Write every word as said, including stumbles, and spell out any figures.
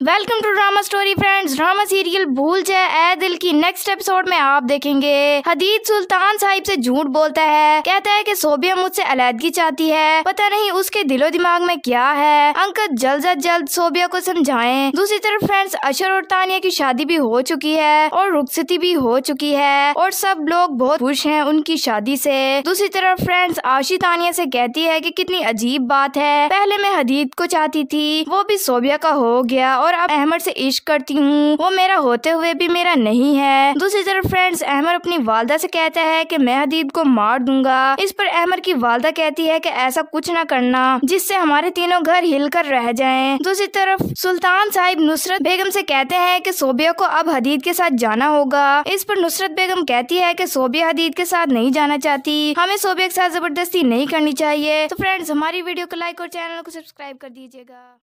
Welcome to drama story friends. Drama serial भूल जाए ए दिल की नेक्स्ट एपिसोड में आप देखेंगे हदीद सुल्तान साहिब से झूठ बोलता है, कहता है कि सोबिया मुझसे अलहदगी चाहती है, पता नहीं उसके दिलो दिमाग में क्या है। अंकल जल्द अज जल्द सोबिया को समझाएं। दूसरी तरफ फ्रेंड्स अशर और तानिया की शादी भी हो चुकी है और रुखसती भी हो चुकी है और सब लोग बहुत खुश हैं उनकी शादी से। दूसरी तरफ फ्रेंड्स आशी तानिया से कहती है कि कितनी अजीब बात है, पहले मैं हदीद को चाहती थी, वो भी सोबिया का हो गया और अब अहमद से इश्क करती हूँ, वो मेरा होते हुए भी मेरा नहीं है। दूसरी तरफ फ्रेंड्स अहमद अपनी वालदा से कहता है कि मैं हदीद को मार दूंगा। इस पर अहमद की वालदा कहती है कि ऐसा कुछ ना करना जिससे हमारे तीनों घर हिलकर रह जाएं। दूसरी तरफ सुल्तान साहिब नुसरत बेगम से कहते हैं कि सोबिया को अब हदीद के साथ जाना होगा। इस पर नुसरत बेगम कहती है कि सोबिया हदीद के साथ नहीं जाना चाहती, हमें सोबिया के साथ जबरदस्ती नहीं करनी चाहिए। तो फ्रेंड्स हमारी वीडियो को लाइक और चैनल को सब्सक्राइब कर दीजिएगा।